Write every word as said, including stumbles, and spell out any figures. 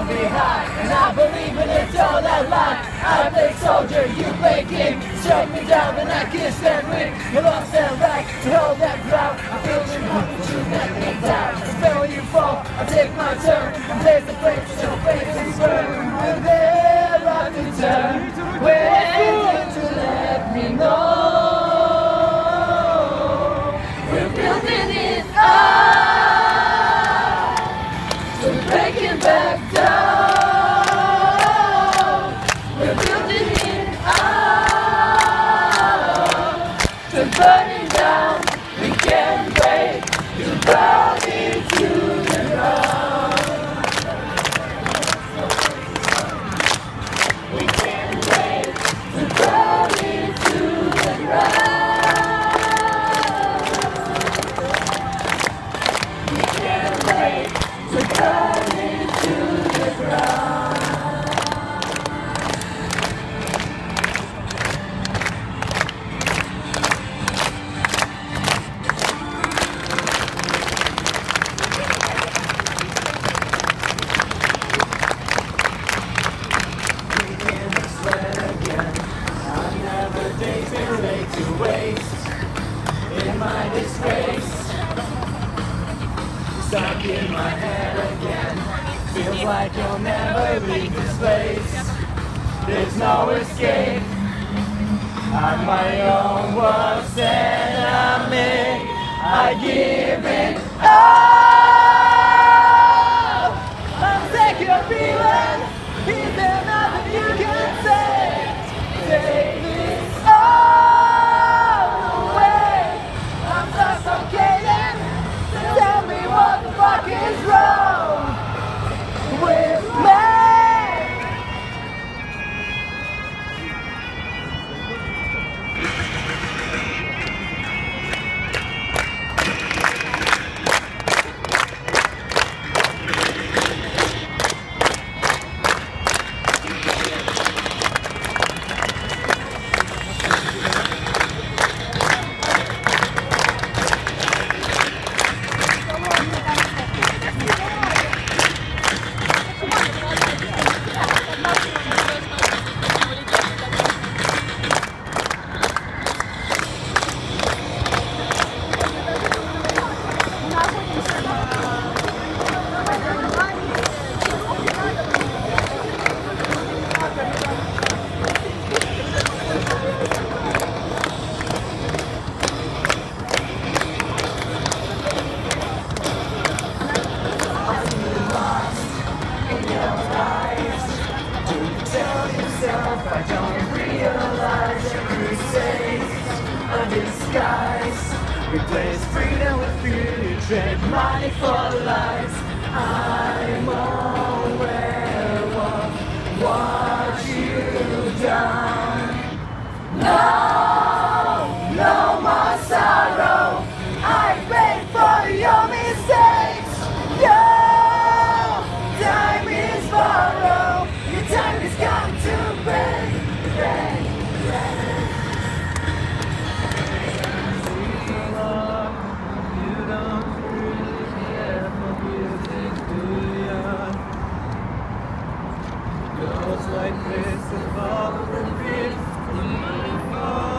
me high, and I believe in it all that lie. I play soldier, you play king. Shut me down, and I can't stand weak. You lost that right to hold that ground. I feel you want but you let me down. I feel you fall, I take my turn. And there's the place, your face is burn. And there I can turn. Waiting to let me know. We're building it up. We're breaking back down. We're building it up. We're burning down. We can't wait to burn it to the ground. We can't wait to burn it to the ground. We can't wait to burn it to the ground. Days are late to waste in my disgrace. Stuck in my head again. Feels like you'll never leave this place. There's no escape. I'm my own worst enemy. I give it up. I'm sick of feeling. Is there nothing you can say? Take this all away. I'm suffocating. Tell me what the fuck is wrong with me. I don't realize your crusades a disguise. Replace freedom with fear, you trade money for lies. I'm aware of what you've done. No, no more sorrow. I paid for your mistakes. Your time is borrowed. Your time has come to bend, bend, bend. You don't really care for music, do ya? Goes like this, if all the beats